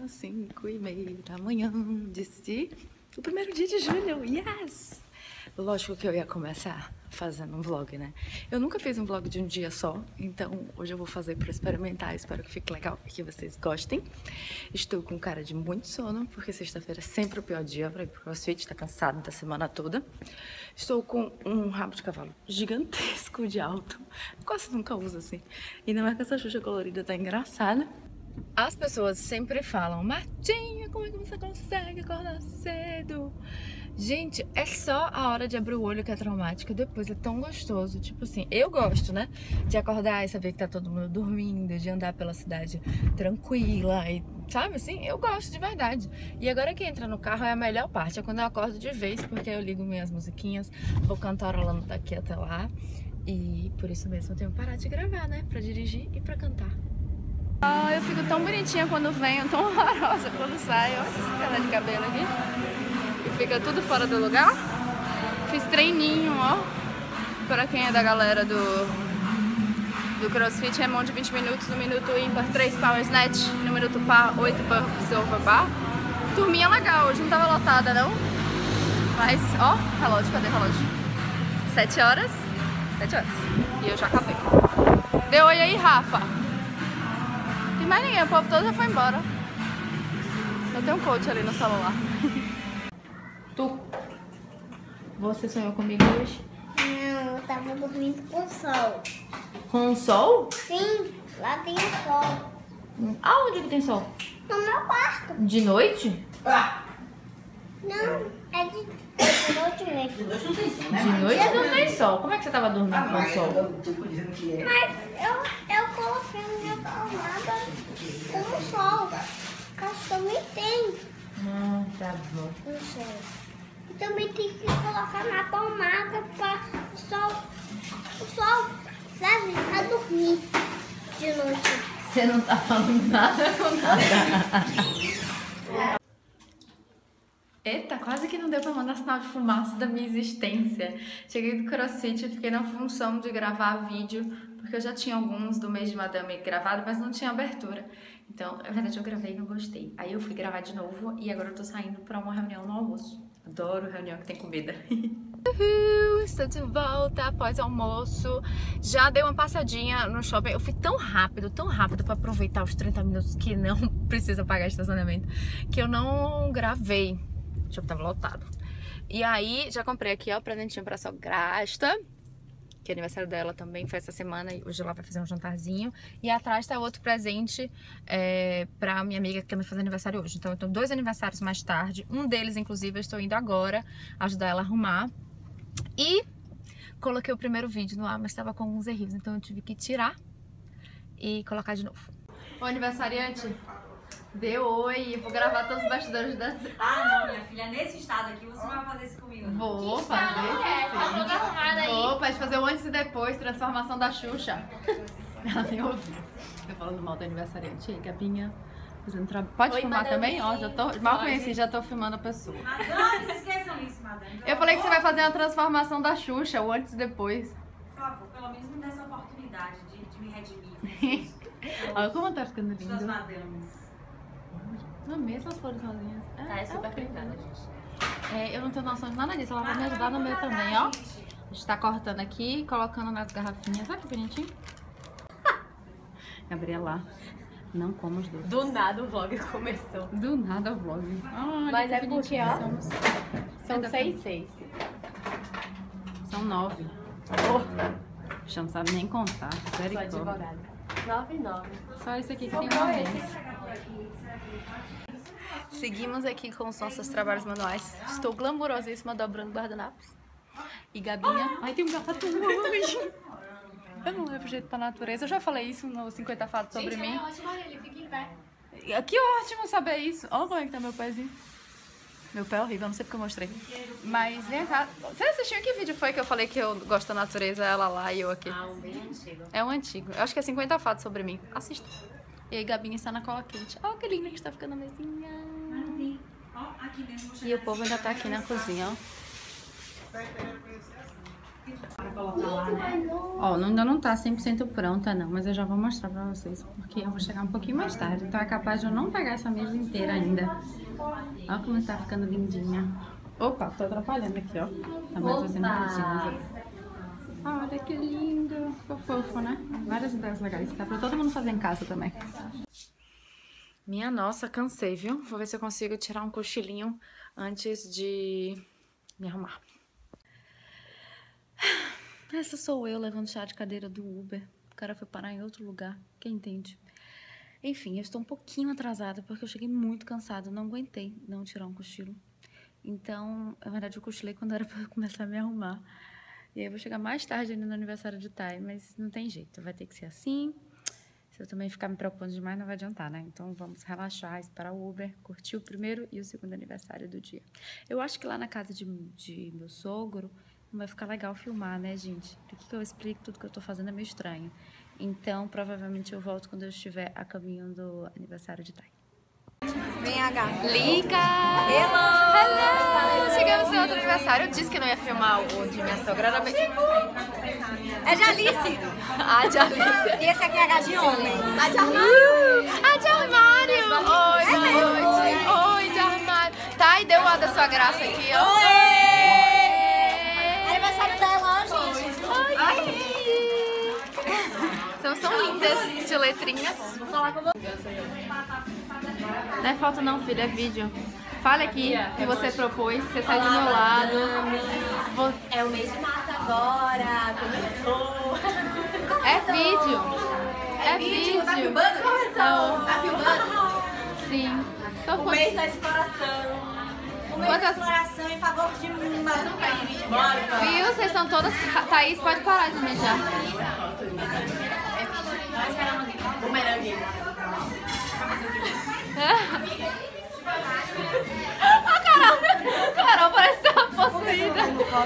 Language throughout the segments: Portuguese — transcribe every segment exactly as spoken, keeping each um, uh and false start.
cinco e meia da manhã, disse o primeiro dia de julho, yes! Lógico que eu ia começar fazendo um vlog, né? Eu nunca fiz um vlog de um dia só, então hoje eu vou fazer para experimentar, espero que fique legal e que vocês gostem. Estou com cara de muito sono, porque sexta-feira é sempre o pior dia para ir pro CrossFit, tá cansado da semana toda. Estou com um rabo de cavalo gigantesco de alto, quase nunca uso assim. E não é que essa Xuxa colorida tá engraçada. As pessoas sempre falam, Martinha, como é que você consegue acordar cedo? Gente, é só a hora de abrir o olho que é traumática, depois é tão gostoso. Tipo assim, eu gosto, né? De acordar e saber que tá todo mundo dormindo, de andar pela cidade tranquila e, sabe assim? Eu gosto de verdade. E agora que entra no carro é a melhor parte, é quando eu acordo de vez, porque eu ligo minhas musiquinhas, vou cantarolando daqui até lá. E por isso mesmo eu tenho que parar de gravar, né? Pra dirigir e pra cantar. Ah, eu fico tão bonitinha quando venho, tão horrorosa quando saio. Olha esse cara de cabelo aqui. E fica tudo fora do lugar. Fiz treininho, ó. Pra quem é da galera do, do CrossFit, é mão de vinte minutos, no minuto ímpar, três power snatch, no minuto par, oito burpees over bar. Turminha legal, hoje não tava lotada não. Mas, ó, relógio, cadê o relógio? Sete horas. Sete horas. E eu já acabei. Deu oi aí, Rafa. Tem mais ninguém, o povo todo já foi embora. Eu tenho um coach ali no celular. Tu, você sonhou comigo hoje? Não, eu tava dormindo com o sol. Com o sol? Sim, lá tem o sol. Aonde que tem sol? No meu quarto. De noite? Não, é de, é de noite mesmo. De noite não tem sol. Como é que você tava dormindo com o sol? Mas eu, eu coloquei na minha tomada com o sol. Acho que também tem. Ah, tá bom. Não sei. E também tem que colocar na tomada para o sol, o sol, sabe, pra dormir de noite. Você não tá falando nada com nada. Eita, quase que não deu pra mandar sinal de fumaça da minha existência. Cheguei do CrossFit e fiquei na função de gravar vídeo, porque eu já tinha alguns do mês de Madame gravado, mas não tinha abertura. Então, na verdade, eu gravei e não gostei. Aí eu fui gravar de novo e agora eu tô saindo pra uma reunião no almoço. Adoro reunião que tem comida. Uhul, estou de volta após almoço. Já dei uma passadinha no shopping. Eu fui tão rápido, tão rápido pra aproveitar os trinta minutos que não precisa pagar estacionamento, que eu não gravei. O shopping tava lotado. E aí, já comprei aqui, ó, presentinho pra sograsta, que é aniversário dela também, foi essa semana, e hoje ela vai fazer um jantarzinho. E atrás tá outro presente é, pra minha amiga que também faz aniversário hoje. Então eu tenho dois aniversários mais tarde. Um deles, inclusive, eu estou indo agora ajudar ela a arrumar. E coloquei o primeiro vídeo no ar, mas estava com alguns erros, então eu tive que tirar e colocar de novo. O aniversariante deu oi, vou gravar todos os bastidores da... Ah, não, minha filha, nesse estado aqui você vai fazer isso comigo. Vou fazer. É, tá toda arrumada aí. Vou, pode fazer o antes e depois, transformação da Xuxa. Ela nem ouviu. Eu falando mal do aniversariante. E aí, Gabinha, fazendo trabalho. Pode Oi, filmar madame. também? Ó, já tô, mal conheci, já tô filmando a pessoa. Madame, esqueçam isso, madame. Eu falei que você vai fazer uma transformação da Xuxa, o antes e depois. Por favor, pelo menos me dê essa oportunidade de, de me redimir. Olha como tá ficando Suas lindo. madames. Não, mesmo as flores rosinhas. Tá, é super pintada, gente. É, eu não tenho noção de nada disso, ela vai me ajudar no meu também, ó. A gente tá cortando aqui, colocando nas garrafinhas. Olha que bonitinho. Gabriela, não como os dois. Do nada o vlog começou. Do nada o vlog. Olha, Mas que é porque, ó, bonitinho. São Ainda seis, seis. São nove. Oh, Já não sabe nem contar. sou Misericórdia. advogada. Nove, nove. Só isso aqui que tem Sobrou uma esse. vez. Seguimos aqui com os nossos trabalhos manuais. Estou glamurosíssima dobrando guardanapos. E Gabinha... Ai, tem um gato hoje. Eu não levo jeito pra natureza. Eu já falei isso no cinquenta Fatos sobre mim. ótimo, ele fica em pé. Que ótimo saber isso. Olha como é que tá meu pezinho. Meu pé é horrível, não sei porque eu mostrei. Mas vem cá. Você assistiu que vídeo foi que eu falei que eu gosto da natureza, ela lá e eu aqui? Ah, um bem antigo. É um antigo. Eu acho que é cinquenta Fatos sobre mim. Assista. E aí Gabinha está na cola quente. Olha que linda que está ficando a mesinha. Ó, aqui mesmo. E o povo ainda tá aqui na cozinha, ó. pra colocar lá, né? Ó, não, ainda não tá cem por cento pronta não, mas eu já vou mostrar pra vocês, porque eu vou chegar um pouquinho mais tarde, então é capaz de eu não pegar essa mesa inteira ainda. Ó como tá ficando lindinha. Opa, tô atrapalhando aqui, ó. Tá mais fazendo coisinhas. Olha que lindo. Ficou fofo, né? Várias ideias legais. Dá pra todo mundo fazer em casa também. Minha nossa, cansei, viu? Vou ver se eu consigo tirar um cochilinho antes de me arrumar. Essa sou eu levando chá de cadeira do Uber. O cara foi parar em outro lugar. Quem entende? Enfim, eu estou um pouquinho atrasada porque eu cheguei muito cansada. Não aguentei não tirar um cochilo. Então, na verdade, eu cochilei quando era pra começar a me arrumar. E aí eu vou chegar mais tarde ainda no aniversário de Thay, mas não tem jeito, vai ter que ser assim. Se eu também ficar me preocupando demais, não vai adiantar, né? Então vamos relaxar, esperar o Uber, curtir o primeiro e o segundo aniversário do dia. Eu acho que lá na casa de, de meu sogro não vai ficar legal filmar, né, gente? Porque que eu explico tudo que eu tô fazendo é meio estranho. Então, provavelmente eu volto quando eu estiver a caminho do aniversário de Thay. Vem, H. Lica! Hello! Hello! Chegamos no outro aniversário. Eu disse que não ia filmar o de minha sogra. Era bem... É de Alice. Ah, de Alice. E esse aqui é H de homem. A de armário. A de armário. Oi, É noite. Oi, de armário. Tá, e deu uma da sua graça aqui, ó. Oi! Aniversário dela, ó, gente. Oi. Então são lindas de letrinhas. Vou falar com você. Não é foto não, filho, é vídeo. Fale aqui o que você propôs, você sai do meu lado. Vou... É o mês de março agora, começou. É vídeo. É vídeo. Tá filmando? Começou. Tá filmando? Sim. Então, O mês da exploração. O mês Quantas- da exploração em favor de mim. Bora. viu? Vocês estão todas... Thaís, pode parar de mijar. Bumerangue. Ah, Carol! Carol parece que tá possuída.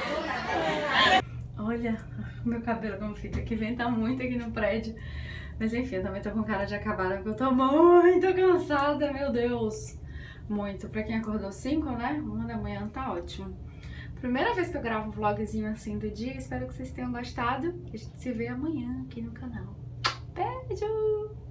Olha o meu cabelo como fica. Que venta muito aqui no prédio. Mas enfim, eu também tô com cara de acabada porque eu tô muito cansada, meu Deus. Muito. Pra quem acordou cinco, né? Uma da manhã tá ótimo. Primeira vez que eu gravo um vlogzinho assim do dia. Espero que vocês tenham gostado. A gente se vê amanhã aqui no canal. Beijo!